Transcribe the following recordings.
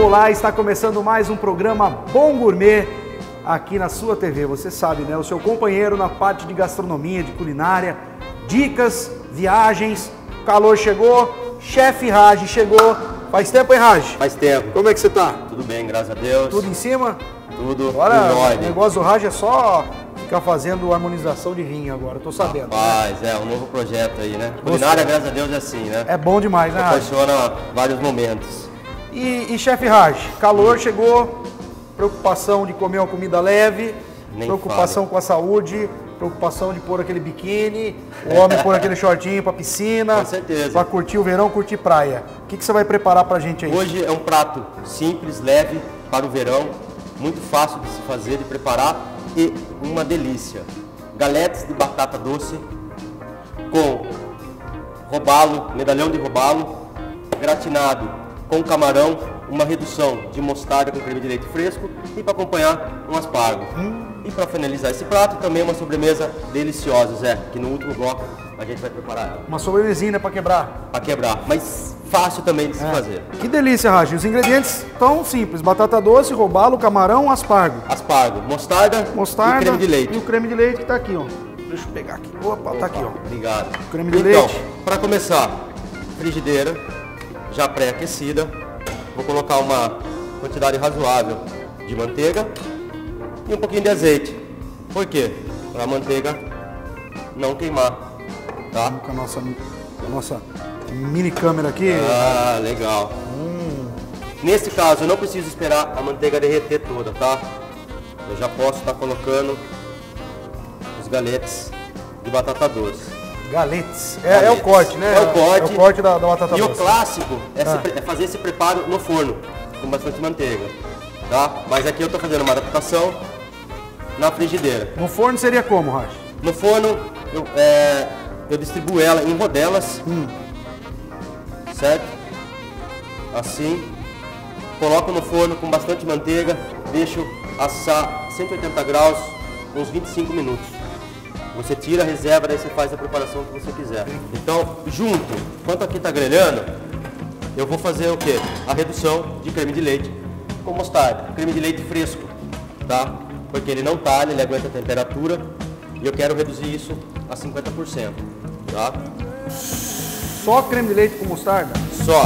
olá, está começando mais um programa Bom Gourmet aqui na sua TV. Você sabe, né? O seu companheiro na parte de gastronomia, de culinária, dicas, viagens. O calor chegou, chefe Raj chegou. Faz tempo, hein, Raj? Faz tempo. Como é que você tá? Tudo bem, graças a Deus. Tudo em cima? Tudo agora, em ordem. O negócio do Raj é só ficar fazendo harmonização de rim agora, tô sabendo. Rapaz, né? É um novo projeto aí, né? Culinária, graças a Deus, é assim, né? É bom demais, né, Raj? Proporciona vários momentos. E chefe Raj, calor chegou, preocupação de comer uma comida leve, Nem preocupação com a saúde, preocupação de pôr aquele biquíni, o homem pôr aquele shortinho pra piscina, Com certeza. pra curtir o verão, curtir praia. O que você vai preparar pra gente aí? Hoje é um prato simples, leve para o verão, muito fácil de se fazer, de preparar e uma delícia. Galetes de batata doce com robalo, medalhão de robalo, gratinado com camarão, uma redução de mostarda com creme de leite fresco e para acompanhar um aspargo. E para finalizar esse prato também uma sobremesa deliciosa, Zé, que no último bloco a gente vai preparar ela. Uma sobremesinha pra quebrar. Para quebrar, mas fácil também de se fazer. Que delícia, Raj. Os ingredientes tão simples: batata doce, robalo, camarão, aspargo. Aspargo, mostarda e creme de leite. E o creme de leite que tá aqui, ó. Deixa eu pegar aqui. Opa, tá aqui, ó. Obrigado. Creme de então, leite. para começar, frigideira já pré-aquecida. Vou colocar uma quantidade razoável de manteiga e um pouquinho de azeite. Por quê? Para a manteiga não queimar, tá? Com a nossa mini câmera aqui. Ah, legal. Nesse caso, eu não preciso esperar a manteiga derreter toda, tá? Eu já posso estar colocando os galetes de batata doce. Galetes. É o corte, né? É o corte. É o corte da batata E doce. o clássico é fazer esse preparo no forno, com bastante manteiga, tá? Mas aqui eu estou fazendo uma adaptação na frigideira. No forno seria como, Raj? No forno, eu distribuo ela em rodelas, certo? Assim. Coloco no forno com bastante manteiga, deixo assar 180 graus, uns 25 minutos. Você tira, reserva, daí você faz a preparação que você quiser. Então, junto, enquanto aqui está grelhando, eu vou fazer o quê? A redução de creme de leite com mostarda. Creme de leite fresco, tá? Porque ele não talha, ele aguenta a temperatura. E eu quero reduzir isso a 50%, tá? Só creme de leite com mostarda? Só.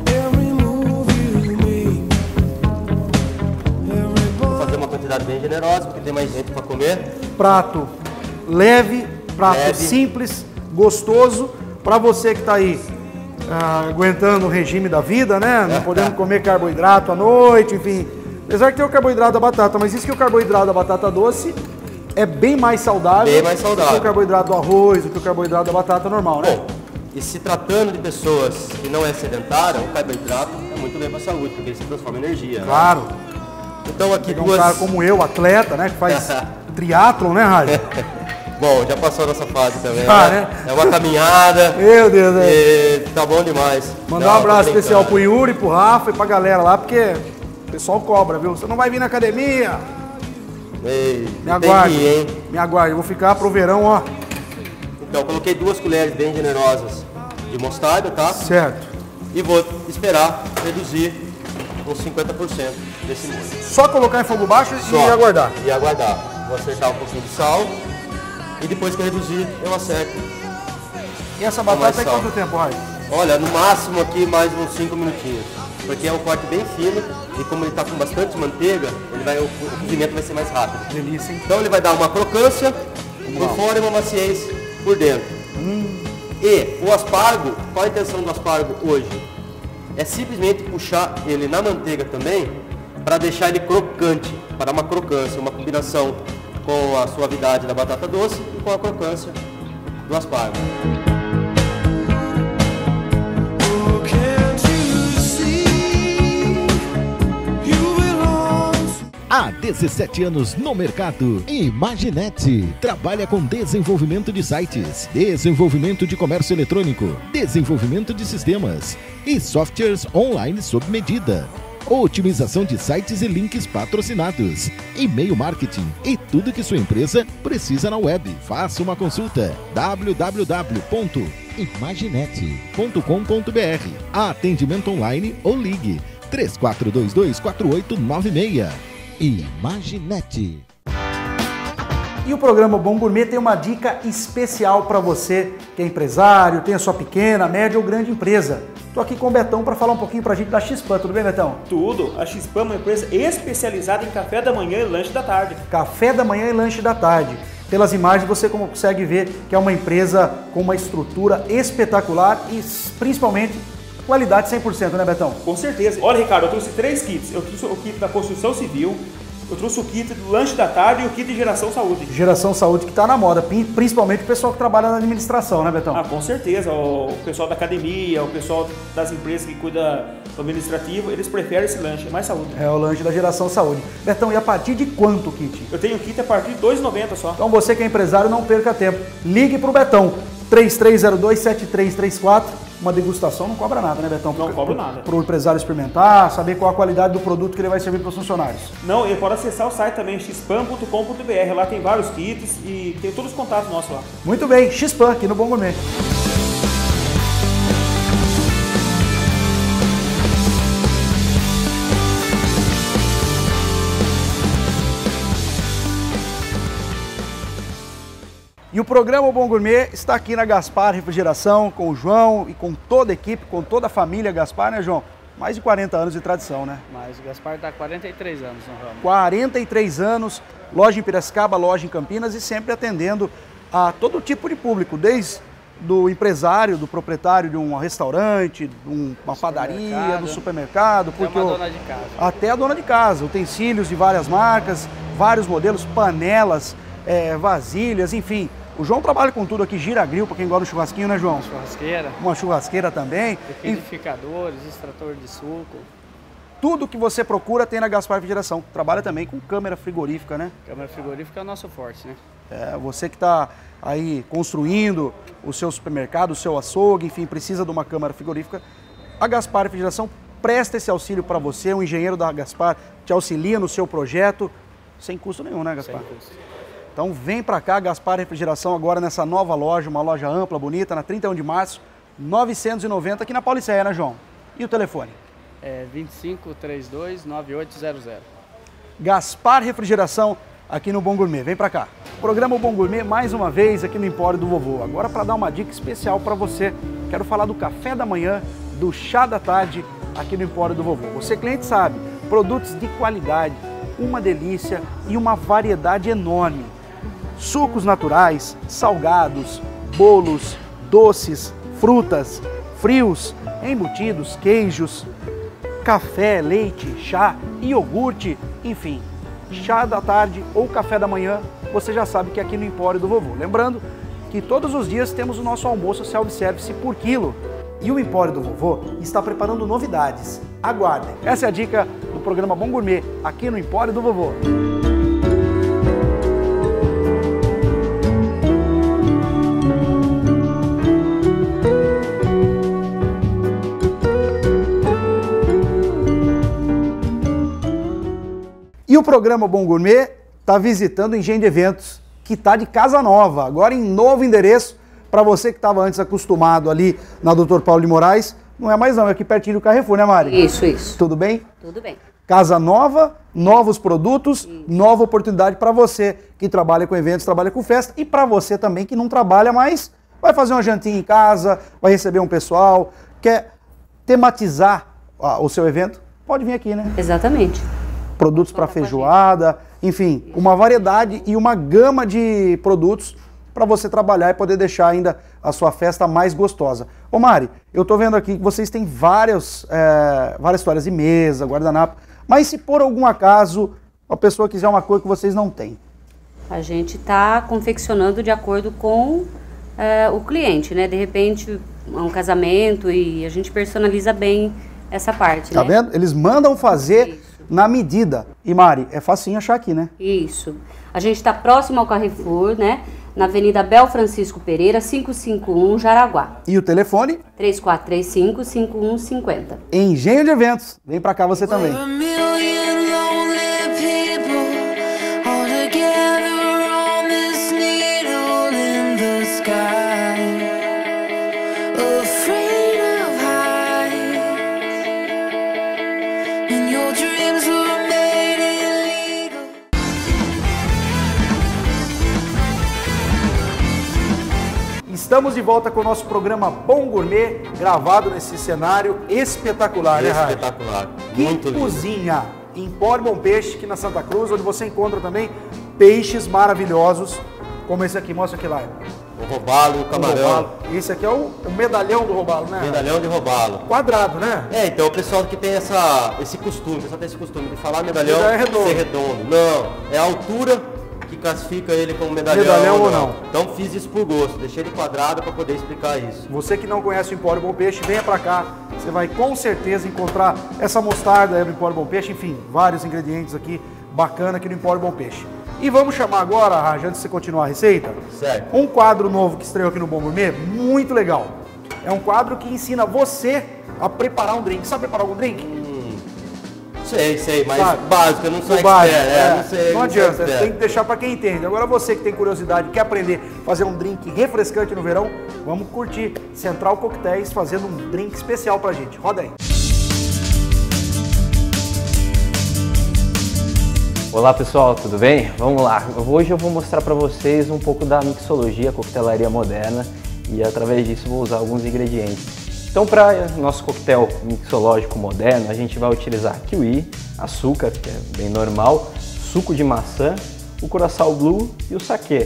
Vou fazer uma quantidade bem generosa, porque tem mais gente para comer. Prato leve, simples, gostoso, para você que está aí aguentando o regime da vida, né? Não podendo comer carboidrato à noite, enfim. Apesar que tem o carboidrato da batata, mas isso que o carboidrato da batata doce é bem mais saudável, Bem mais saudável. do que o carboidrato do arroz, do que o carboidrato da batata normal, né? Bom, e se tratando de pessoas que não é sedentária, o carboidrato é muito bem para a saúde, porque ele se transforma em energia. Claro. Né? Então aqui Um cara como eu, atleta, né? Que faz triatlon, né, Raj? Bom, já passou dessa fase também, né? É uma caminhada. Meu Deus, e tá bom demais. Mandar um abraço especial pro Yuri, pro Rafa e pra galera lá, porque o pessoal cobra, viu? Você não vai vir na academia? Ei, Me aguarde, que ir, hein? me aguarde. Eu vou ficar pro verão, ó. Então, coloquei 2 colheres bem generosas de mostarda, tá? Certo. E vou esperar reduzir uns 50% desse molho. Só colocar em fogo baixo Só. e aguardar. E aguardar. Vou acertar um pouquinho de sal. E depois que eu reduzir, eu acerto. E essa mais batata é sal. quanto tempo, Raj? Olha, no máximo aqui mais uns 5 minutinhos. Porque é um corte bem fino e como ele está com bastante manteiga, o cozimento vai ser mais rápido. Delícia, hein? Então ele vai dar uma crocância por fora e uma maciez por dentro. E o aspargo, qual a intenção do aspargo hoje? É simplesmente puxar ele na manteiga também para deixar ele crocante, para dar uma crocância, uma combinação com a suavidade da batata doce e com a crocância do aspargo. Há 17 anos no mercado, Imaginete trabalha com desenvolvimento de sites, desenvolvimento de comércio eletrônico, desenvolvimento de sistemas e softwares online sob medida, otimização de sites e links patrocinados, e-mail marketing e tudo que sua empresa precisa na web. Faça uma consulta www.imaginete.com.br. Atendimento online ou ligue 3422-4896. Imaginete. E o programa Bom Gourmet tem uma dica especial para você que é empresário, tem a sua pequena, média ou grande empresa. Estou aqui com o Betão para falar um pouquinho para a gente da Xpan. Tudo bem, Betão? Tudo. A Xpan é uma empresa especializada em café da manhã e lanche da tarde. Café da manhã e lanche da tarde. Pelas imagens você consegue ver que é uma empresa com uma estrutura espetacular e principalmente qualidade 100%, né, Betão? Com certeza. Olha, Ricardo, eu trouxe 3 kits. Eu trouxe o kit da construção civil, eu trouxe o kit do lanche da tarde e o kit de geração saúde. Geração saúde que está na moda, principalmente o pessoal que trabalha na administração, né, Betão? Ah, com certeza. O pessoal da academia, o pessoal das empresas que cuida do administrativo, eles preferem esse lanche, é mais saúde. É o lanche da geração saúde. Betão, e a partir de quanto o kit? Eu tenho o kit a partir de R$ 2,90 só. Então você que é empresário, não perca tempo. Ligue para o Betão, 3302-7334. Uma degustação não cobra nada, né, Betão? Não cobra nada. Para o empresário experimentar, saber qual a qualidade do produto que ele vai servir para os funcionários. Não, ele pode acessar o site também, xpan.com.br. Lá tem vários kits e tem todos os contatos nossos lá. Muito bem, Xpan aqui no Bom Gourmet. E o programa Bom Gourmet está aqui na Gaspar Refrigeração, com o João e com toda a equipe, com toda a família Gaspar, né, João? Mais de 40 anos de tradição, né? Mas o Gaspar está há 43 anos no ramo. 43 anos, loja em Piracicaba, loja em Campinas e sempre atendendo a todo tipo de público, desde do empresário, do proprietário de um restaurante, de uma padaria, do supermercado, porque uma dona de casa. Até a dona de casa, utensílios de várias marcas, vários modelos, panelas, vasilhas, enfim. O João trabalha com tudo aqui, gira-grill, para quem gosta do churrasquinho, né, João? Uma churrasqueira. Uma churrasqueira também. Liquidificadores, extrator de suco. Tudo que você procura tem na Gaspar Refrigeração. Trabalha também com câmera frigorífica, né? Câmera frigorífica é o nosso forte, né? Você que está aí construindo o seu supermercado, o seu açougue, enfim, precisa de uma câmera frigorífica. A Gaspar Refrigeração presta esse auxílio para você, um engenheiro da Gaspar te auxilia no seu projeto, sem custo nenhum, né, Gaspar? Sem custo. Então vem para cá, Gaspar Refrigeração, agora nessa nova loja, uma loja ampla, bonita, na 31 de março, 990, aqui na Pauliceia, né, João? E o telefone? 2532-9800. Gaspar Refrigeração, aqui no Bom Gourmet. Vem para cá. Programa Bom Gourmet, mais uma vez, aqui no Empório do Vovô. Agora, para dar uma dica especial para você, quero falar do café da manhã, do chá da tarde, aqui no Empório do Vovô. Você, cliente, sabe, produtos de qualidade, uma delícia e uma variedade enorme. Sucos naturais, salgados, bolos, doces, frutas, frios, embutidos, queijos, café, leite, chá, iogurte, enfim. Chá da tarde ou café da manhã, você já sabe que é aqui no Empório do Vovô. Lembrando que todos os dias temos o nosso almoço self-service por quilo. E o Empório do Vovô está preparando novidades. Aguardem. Essa é a dica do programa Bom Gourmet, aqui no Empório do Vovô. E o programa Bom Gourmet está visitando o Engenho de Eventos, que está de casa nova, agora em novo endereço. Para você que estava antes acostumado ali na Dr. Paulo de Moraes, não é mais não, é aqui pertinho do Carrefour, né, Mari? Isso. Tudo bem? Tudo bem. Casa nova, novos produtos, nova oportunidade para você que trabalha com eventos, trabalha com festa, e para você também que não trabalha, mas vai fazer uma jantinha em casa, vai receber um pessoal, quer tematizar o seu evento, pode vir aqui, né? Exatamente. Produtos para feijoada, enfim, uma variedade e uma gama de produtos para você trabalhar e poder deixar ainda a sua festa mais gostosa. Ô Mari, eu tô vendo aqui que vocês têm várias histórias de mesa, guardanapo, mas se por algum acaso a pessoa quiser uma cor que vocês não têm? A gente está confeccionando de acordo com o cliente, né? De repente, um casamento e a gente personaliza bem essa parte, Tá né? vendo? Eles mandam fazer Isso. na medida. E Mari, é facinho achar aqui, né? Isso. A gente está próximo ao Carrefour, né? Na Avenida Bel Francisco Pereira, 551, Jaraguá. E o telefone? 3435-5150. Engenho de Eventos. Vem pra cá você também. dreams were made illegal. Estamos de volta com o nosso programa Bom Gourmet, gravado nesse cenário espetacular, né, Raj? Espetacular. Que Muito lindo. cozinha! Empório Bom Peixe, aqui na Santa Cruz, onde você encontra também peixes maravilhosos, como esse aqui. Mostra aqui lá. O robalo, o camarão. Robalo. Esse aqui é o medalhão do robalo, né? Medalhão de robalo. Quadrado, né? Então o pessoal que tem esse costume, o pessoal tem esse costume de falar medalhão Ele é redondo. ser redondo. Não, é a altura que classifica ele como medalhão, Medalhão ou não. Então fiz isso por gosto, deixei ele quadrado para poder explicar isso. Você que não conhece o Empório Bom Peixe, venha pra cá. Você vai com certeza encontrar essa mostarda aí no Empório Bom Peixe. Enfim, vários ingredientes aqui bacana aqui no Empório Bom Peixe. E vamos chamar agora, Raj, antes de você continuar a receita, Certo. um quadro novo que estreou aqui no Bom Gourmet, muito legal. É um quadro que ensina você a preparar um drink. Sabe preparar algum drink? Sei, mas Sabe? básico, eu não sou O básico, expert, não sei. não sou adianta, expert. tem que deixar para quem entende. Agora você que tem curiosidade, quer aprender a fazer um drink refrescante no verão, vamos curtir Central Coquetéis fazendo um drink especial pra gente. Roda aí. Olá pessoal, tudo bem? Vamos lá. Hoje eu vou mostrar para vocês um pouco da mixologia, coquetelaria moderna, e através disso vou usar alguns ingredientes. Então, para nosso coquetel mixológico moderno, a gente vai utilizar kiwi, açúcar, que é bem normal, suco de maçã, o Curaçao Blue e o saquê.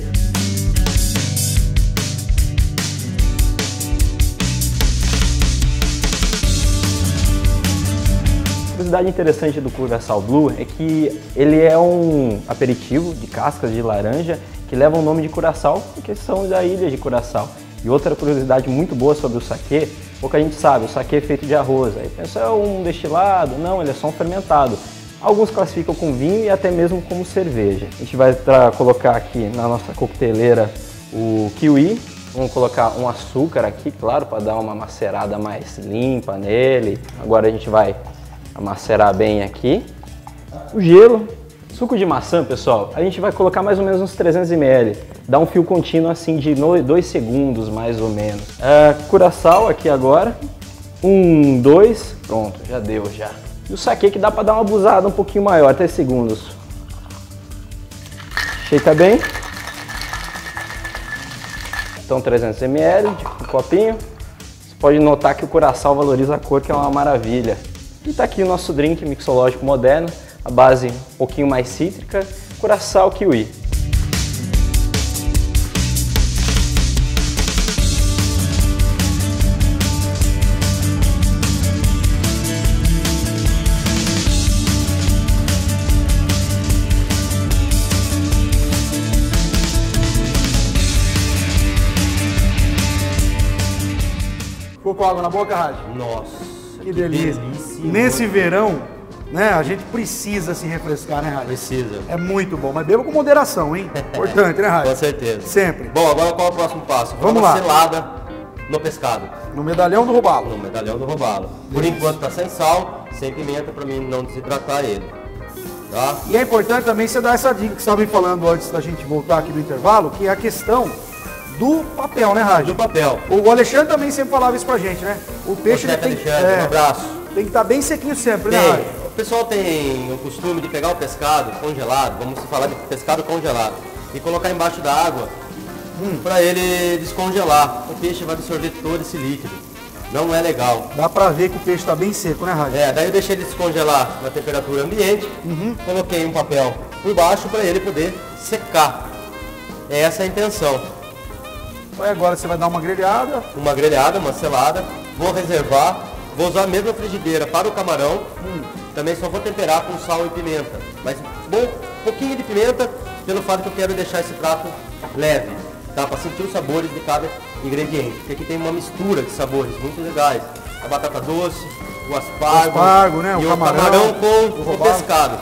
A curiosidade interessante do Curaçao Blue é que ele é um aperitivo de cascas de laranja que leva o nome de Curaçao, porque são da ilha de Curaçao. E outra curiosidade muito boa sobre o saquê, pouca gente sabe, o saquê é feito de arroz. Aí pensa, é um destilado? Não, ele é só um fermentado. Alguns classificam com vinho e até mesmo como cerveja. A gente vai colocar aqui na nossa coqueteleira o kiwi. Vamos colocar um açúcar aqui, claro, para dar uma macerada mais limpa nele. Agora a gente vai macerar bem aqui. O gelo. Suco de maçã, pessoal, a gente vai colocar mais ou menos uns 300 ml. Dá um fio contínuo assim de 2 segundos, mais ou menos. Curaçao aqui agora. 1, 2, pronto, já deu já. E o saquê que dá para dar uma abusada um pouquinho maior, 3 segundos. Shakear bem. Então 300 ml de copinho. Você pode notar que o Curaçao valoriza a cor, que é uma maravilha. E tá aqui o nosso drink mixológico moderno. A base um pouquinho mais cítrica, Curaçao kiwi. Ficou com água na boca, Raj? Nossa, Que delícia. Nesse verão, né, a gente precisa se refrescar, né, Raj? Precisa. É muito bom, mas beba com moderação, hein? Importante, né, Raj? Com certeza. Sempre. Bom, agora qual é o próximo passo? Vamos Uma lá. selada no pescado, No medalhão do robalo. no medalhão do robalo. Por enquanto tá sem sal, sem pimenta, para mim não desidratar ele. Tá? E é importante também você dar essa dica que você estava me falando antes da gente voltar aqui do intervalo, que é a questão do papel, né, Raj? Do papel. O Alexandre também sempre falava isso pra gente, né? O peixe O chefe ele tem, Alexandre, um abraço. tem que estar bem sequinho sempre, né, Raj? O pessoal tem o costume de pegar o pescado congelado, vamos falar de pescado congelado, e colocar embaixo da água para ele descongelar. O peixe vai absorver todo esse líquido. Não é legal. Dá pra ver que o peixe tá bem seco, né, Raj? Daí eu deixei ele descongelar na temperatura ambiente, coloquei um papel por baixo para ele poder secar. Essa é a intenção. Aí agora você vai dar uma grelhada. Uma grelhada, uma selada, vou reservar, vou usar a mesma frigideira para o camarão, também só vou temperar com sal e pimenta, mas um pouquinho de pimenta, pelo fato que eu quero deixar esse prato leve, tá? Para sentir os sabores de cada ingrediente, porque aqui tem uma mistura de sabores muito legais, a batata doce, o aspargo, né? E O camarão com o robalo. pescado,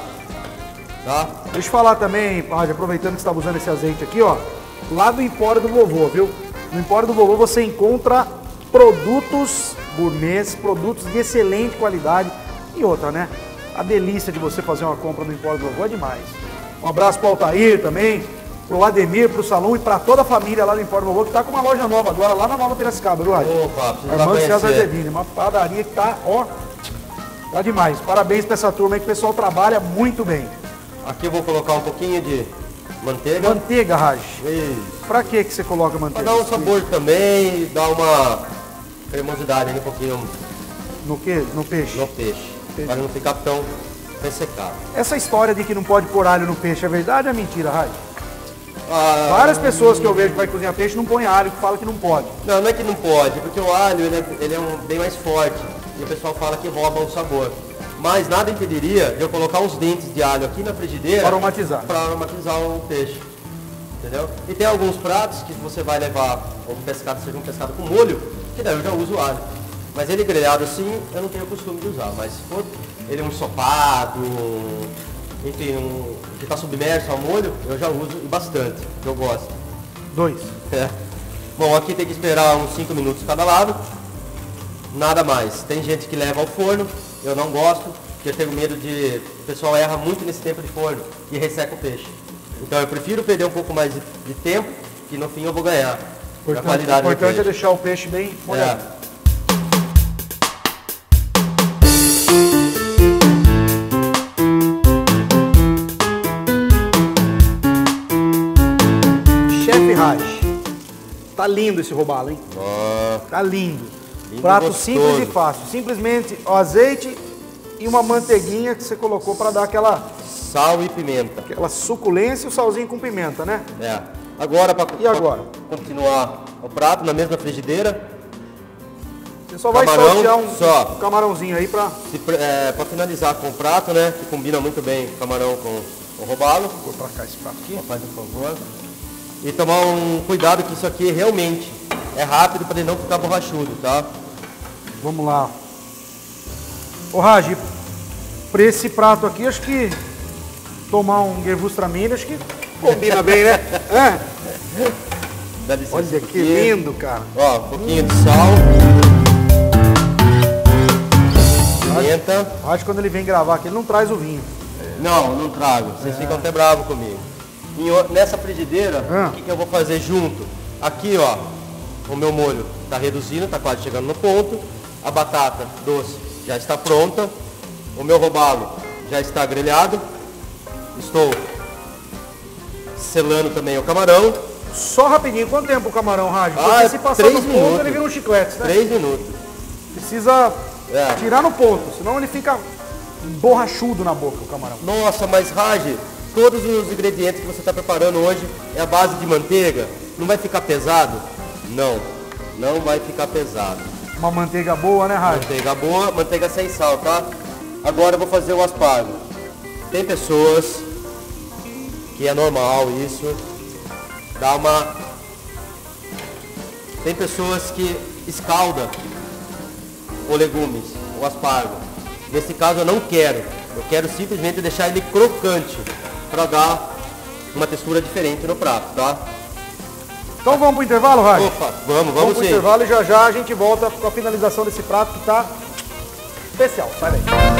tá? Deixa eu falar também, Raj, aproveitando que você estava usando esse azeite aqui, ó, lá do Empório do Vovô, viu? No Empório do Vovô você encontra produtos gourmets, produtos de excelente qualidade e outra, né? A delícia de você fazer uma compra no Empório do Vovô é demais. Um abraço para o Altair também, para o Ademir, para o Salão e para toda a família lá do Empório do Vovô, que está com uma loja nova agora, lá na Nova Piracicaba, viu, Raj? Opa, precisa lá Armando César conhecer. Zedini, uma padaria que tá, ó, Tá demais. Parabéns pra essa turma aí que o pessoal trabalha muito bem. Aqui eu vou colocar um pouquinho de manteiga. Manteiga, Raj. Isso. Pra que você coloca Pra manteiga? dar um sabor também, dar uma cremosidade ali um pouquinho No quê? No peixe? no peixe. Para não ficar tão ressecado. Essa história de que não pode pôr alho no peixe é verdade ou é mentira, Raj? Ah, Várias pessoas que eu vejo que vai cozinhar peixe não põem alho, que falam que não pode. não é que não pode, porque o alho ele é bem mais forte. E o pessoal fala que rouba o sabor. Mas nada impediria de eu colocar uns dentes de alho aqui na frigideira Para aromatizar. para aromatizar o peixe. Entendeu? E tem alguns pratos que você vai levar o pescado, seja um pescado com molho, que daí eu já uso alho. Mas ele grelhado assim, eu não tenho costume de usar. Mas se for ele um ensopado, enfim, que está submerso ao molho, eu já uso e bastante, que eu gosto. 2. É. Bom, aqui tem que esperar uns 5 minutos cada lado. Nada mais. Tem gente que leva ao forno, eu não gosto, porque eu tenho medo de... O pessoal erra muito nesse tempo de forno e resseca o peixe. Então eu prefiro perder um pouco mais de tempo, que no fim eu vou ganhar. O importante é deixar o peixe bem molhado. Chefe Raj, tá lindo esse robalo, hein? Tá lindo. Prato gostoso. simples e fácil. Simplesmente o azeite e uma manteiguinha que você colocou para dar aquela Sal e pimenta. suculência e o salzinho com pimenta, né? É. Agora, E agora? continuar o prato na mesma frigideira, Você só vai Camarão, saltear só. um camarãozinho aí para para finalizar com o prato, né? Que combina muito bem o camarão com o robalo. Vou pra cá esse prato aqui. Faz por favor. E tomar um cuidado que isso aqui realmente é rápido para ele não ficar borrachudo, tá? Vamos lá. Ô Raj, pra esse prato aqui, acho que tomar um Gewürztraminer, acho que combina bem, né? É. Dá licença Olha um que pouquinho. lindo, cara. Ó, um pouquinho de sal. Pimenta. Raj, quando ele vem gravar aqui, ele não traz o vinho. Não trago. Vocês ficam até bravos comigo. Nessa frigideira, o que eu vou fazer junto? Aqui, ó, o meu molho tá reduzindo, tá quase chegando no ponto. A batata doce já está pronta. O meu robalo já está grelhado. Estou selando também o camarão. Só rapidinho, quanto tempo o camarão, Raj? Porque se passar 3 no ponto, minutos. ele vira um chiclete, né? 3 minutos. Precisa É. tirar no ponto, senão ele fica borrachudo na boca, o camarão. Nossa, mas Raj, todos os ingredientes que você está preparando hoje é a base de manteiga. Não vai ficar pesado? Não vai ficar pesado. Uma manteiga boa, né, Raj? Manteiga boa, manteiga sem sal, tá? Agora eu vou fazer o aspargo. Tem pessoas que é normal isso, Tem pessoas que escaldam o legumes, o aspargo. Nesse caso eu não quero. Eu quero simplesmente deixar ele crocante para dar uma textura diferente no prato, tá? Então vamos pro intervalo, Raj? Opa, vamos Vamos pro sim. intervalo e já a gente volta com a finalização desse prato que tá especial. Sai daí.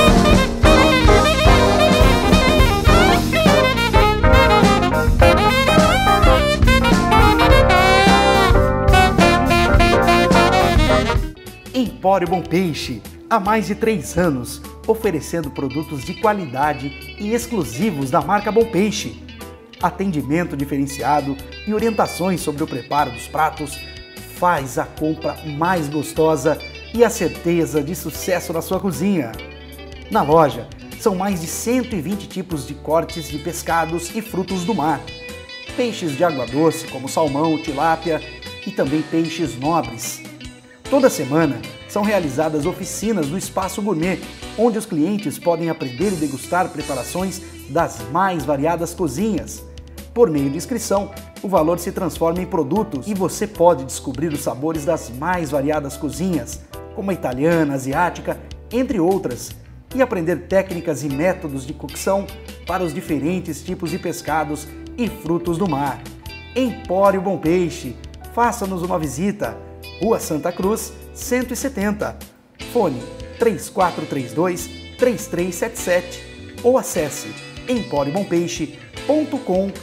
Empório Bom Peixe, há mais de 3 anos, oferecendo produtos de qualidade e exclusivos da marca Bom Peixe. Atendimento diferenciado e orientações sobre o preparo dos pratos faz a compra mais gostosa e a certeza de sucesso na sua cozinha. Na loja, são mais de 120 tipos de cortes de pescados e frutos do mar. Peixes de água doce, como salmão, tilápia e também peixes nobres. Toda semana são realizadas oficinas do Espaço Gourmet, onde os clientes podem aprender e degustar preparações das mais variadas cozinhas. Por meio de inscrição, o valor se transforma em produtos e você pode descobrir os sabores das mais variadas cozinhas, como a italiana, asiática, entre outras, e aprender técnicas e métodos de cocção para os diferentes tipos de pescados e frutos do mar. Empório Bom Peixe, faça-nos uma visita. Rua Santa Cruz, 170. Fone 3432-3377 ou acesse empóriobompeixe.com.br.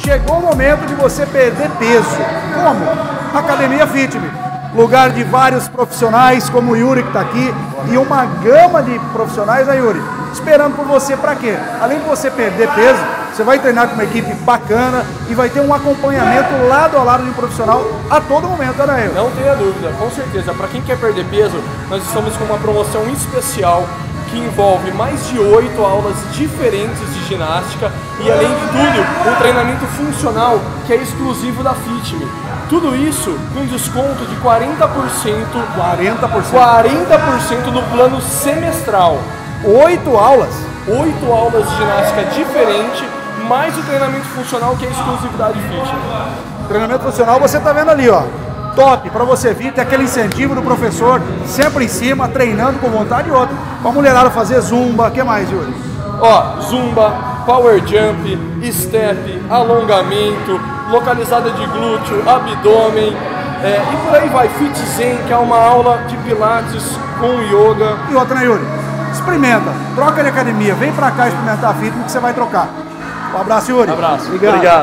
chegou o momento de você perder peso. Como? Academia Fitme. Lugar de vários profissionais, como o Yuri que está aqui, e uma gama de profissionais, né, Yuri? Esperando por você para quê? Além de você perder peso, você vai treinar com uma equipe bacana e vai ter um acompanhamento lado a lado de um profissional a todo momento, né, Yuri? Não tenha dúvida, com certeza. Para quem quer perder peso, nós estamos com uma promoção especial que envolve mais de 8 aulas diferentes de ginástica e, além de tudo, um treinamento funcional que é exclusivo da Fitme. Tudo isso com desconto de 40%, 40% no plano semestral. 8 aulas? 8 aulas de ginástica diferente, mais o treinamento funcional que é exclusividade Fitme. Treinamento funcional você tá vendo ali, ó. Top, para você vir, ter aquele incentivo do professor, sempre em cima, treinando com vontade e outra. Pra mulherada fazer zumba, o que mais, Yuri? Ó, zumba, power jump, step, alongamento, localizada de glúteo, abdômen, e por aí vai. Fit Zen, que é uma aula de pilates com yoga. E outra, né, Yuri? Experimenta, troca de academia, vem pra cá experimentar a Fitme que você vai trocar. Um abraço, Yuri. Um abraço. Obrigado.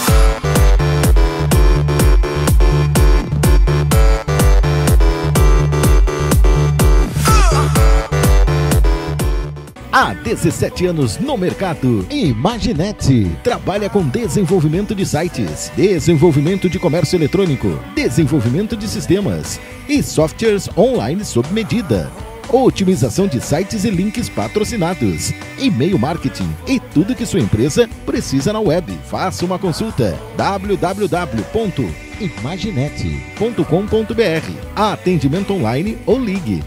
Há 17 anos no mercado. Imaginete. Trabalha com desenvolvimento de sites, desenvolvimento de comércio eletrônico, desenvolvimento de sistemas e softwares online sob medida. Otimização de sites e links patrocinados, e-mail marketing e tudo que sua empresa precisa na web. Faça uma consulta. www.imaginete.com.br. Atendimento online ou ligue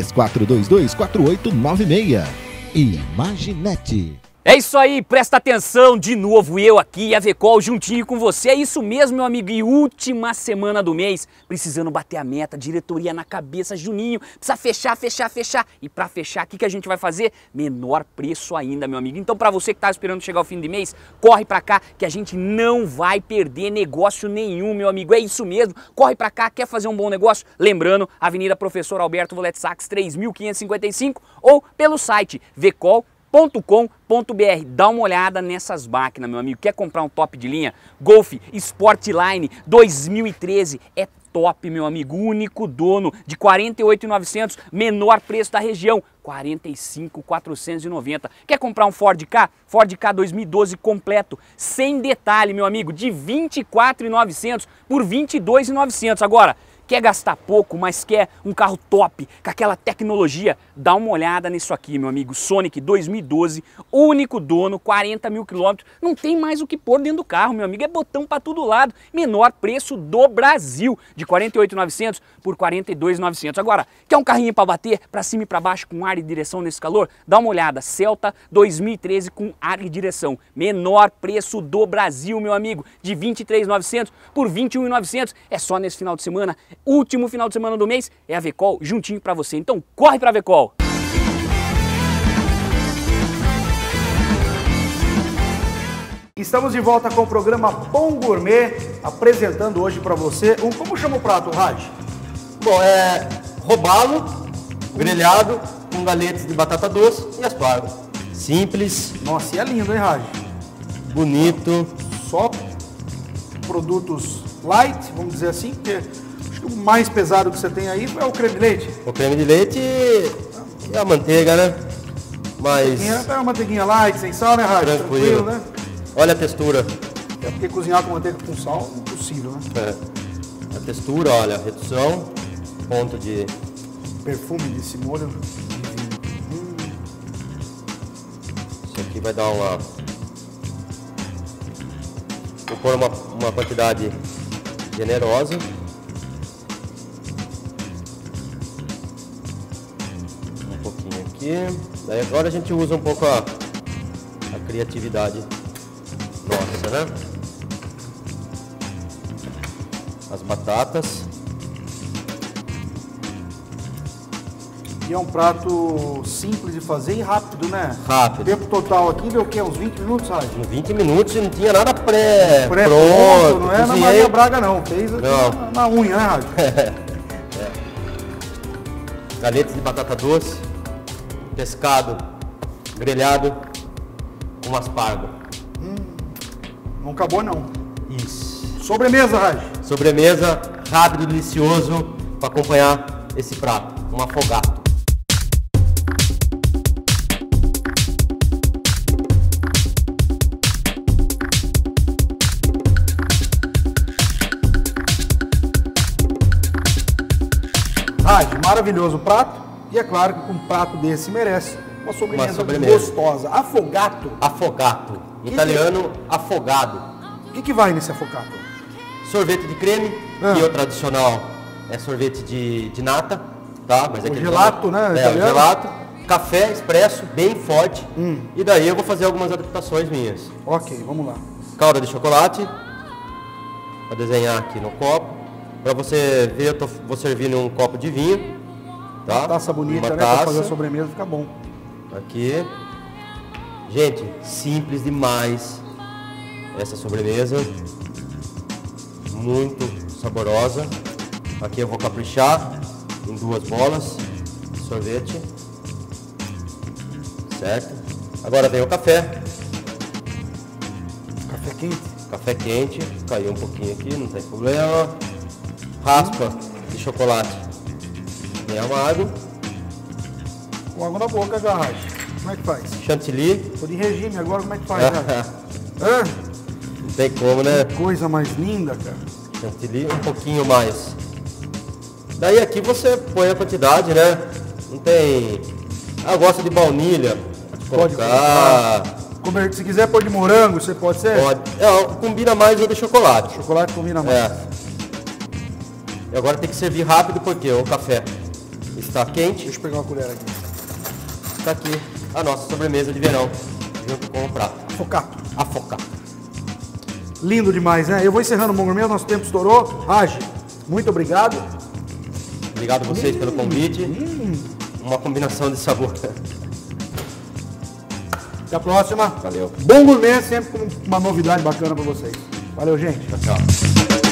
3422-4896. Imaginete. É isso aí, presta atenção, de novo eu aqui, a Vecol juntinho com você, é isso mesmo, meu amigo, e última semana do mês, precisando bater a meta, diretoria na cabeça, Juninho, precisa fechar, e pra fechar, o que a gente vai fazer? Menor preço ainda, meu amigo. Então pra você que tá esperando chegar ao fim de mês, corre pra cá, que a gente não vai perder negócio nenhum, meu amigo, é isso mesmo, corre pra cá, quer fazer um bom negócio? Lembrando, Avenida Professor Alberto Volete Sacks, 3555, ou pelo site vecol.com.br. Dá uma olhada nessas máquinas, meu amigo. Quer comprar um top de linha? Golf Sportline 2013 é top, meu amigo. Único dono de 48.900, menor preço da região, 45.490. Quer comprar um Ford Ka? Ford Ka 2012 completo, sem detalhe, meu amigo, de 24.900 por 22.900. Agora, quer gastar pouco, mas quer um carro top, com aquela tecnologia? Dá uma olhada nisso aqui, meu amigo. Sonic 2012, único dono, 40 mil quilômetros. Não tem mais o que pôr dentro do carro, meu amigo. É botão para todo lado. Menor preço do Brasil, de 48.900 por 42.900. Agora, quer um carrinho para bater para cima e para baixo com ar e direção nesse calor? Dá uma olhada. Celta 2013 com ar e direção. Menor preço do Brasil, meu amigo, de 23.900 por 21.900. É só nesse final de semana. Último final de semana do mês é a Vecol juntinho para você. Então corre para a Vecol. Estamos de volta com o programa Pão Gourmet, apresentando hoje para você como chama o prato, Raj? Bom, é robalo, grelhado, com galetas de batata doce e aspargo. Simples. Nossa, e é lindo, hein, Raj? Bonito. Só produtos light, vamos dizer assim, porque acho que o mais pesado que você tem aí é o creme de leite. O creme de leite e a manteiga, né? Mas... É uma manteiguinha light, sem sal, né, Raj? Tranquilo, né? Olha a textura. É porque cozinhar com manteiga com sal é impossível, né? É. A textura, olha, redução, ponto de... Perfume desse molho. Isso aqui vai dar uma... Vou pôr uma quantidade generosa. Um pouquinho aqui. Daí agora a gente usa um pouco a criatividade nossa, né? As batatas. E é um prato simples de fazer e rápido, né? Rápido. O tempo total aqui deu o quê? Uns 20 minutos, Raj? Em 20 minutos não tinha nada pronto. Não é na Maria Braga, não. Fez aqui na unha, né, Raj? Galetas de batata doce, pescado grelhado com aspargo. Não acabou, não. Isso. Sobremesa, Raj. Sobremesa rápido, delicioso para acompanhar esse prato. Um afogato. Raj, maravilhoso o prato. E é claro que um prato desse merece uma sobremesa gostosa. Afogato. Afogato. Em italiano, afogado. O que vai nesse afogato? Sorvete de creme, que o tradicional é sorvete de nata, tá? Mas o gelato, né? É, o gelato. Café expresso, bem forte. E daí eu vou fazer algumas adaptações minhas. Ok, vamos lá. Calda de chocolate. Vou desenhar aqui no copo. Para você ver, eu vou servir num copo de vinho. Tá? Uma taça bonita, uma né? Taça. Para fazer a sobremesa fica bom. Aqui. Gente, simples demais essa sobremesa. Muito saborosa. Aqui eu vou caprichar em 2 bolas de sorvete. Certo? Agora vem o café. Café quente. Café quente. Caiu um pouquinho aqui, não tem problema. Raspa de chocolate bem amargo. Com água na boca já, Raj. Como é que faz? Chantilly. Tô de regime agora, como é que faz, Raj? Não tem como, né? Que coisa mais linda, cara. Chantilly um pouquinho mais. Daí aqui você põe a quantidade, né? Não tem... Ah, eu gosto de baunilha. Pode colocar. Se quiser pôr de morango, você pode ser? Pode. Combina mais o de chocolate. Chocolate combina mais. E agora tem que servir rápido porque o café está quente. Deixa eu pegar uma colher aqui. Está aqui a nossa sobremesa de verão, junto com o prato. Afogato. Afogato. Lindo demais, né? Eu vou encerrando o Bom Gourmet, nosso tempo estourou. Raj, muito obrigado. Obrigado a vocês pelo convite. Uma combinação de sabor. Até a próxima. Valeu. Bom Gourmet, sempre com uma novidade bacana para vocês. Valeu, gente. Tchau, tchau.